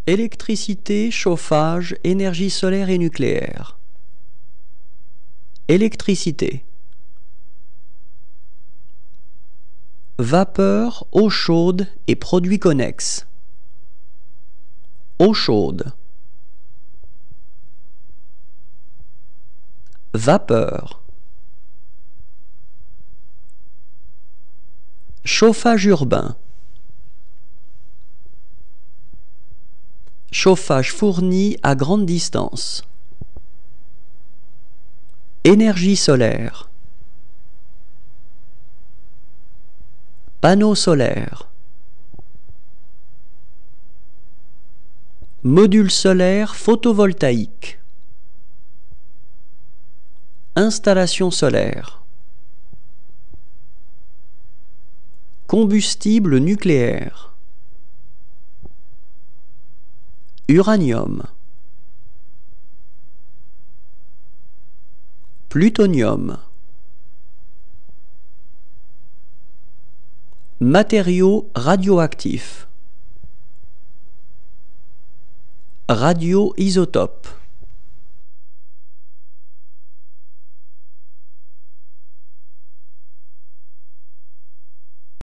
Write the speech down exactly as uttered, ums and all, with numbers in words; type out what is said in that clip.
Électricité, chauffage, énergie solaire et nucléaire. Électricité. Vapeur, eau chaude et produits connexes. Eau chaude. Vapeur. Chauffage urbain. Chauffage fourni à grande distance. Énergie solaire. Panneau solaire. Module solaire photovoltaïque. Installation solaire. Combustible nucléaire. Uranium. Plutonium. Matériaux radioactifs. Radioisotope.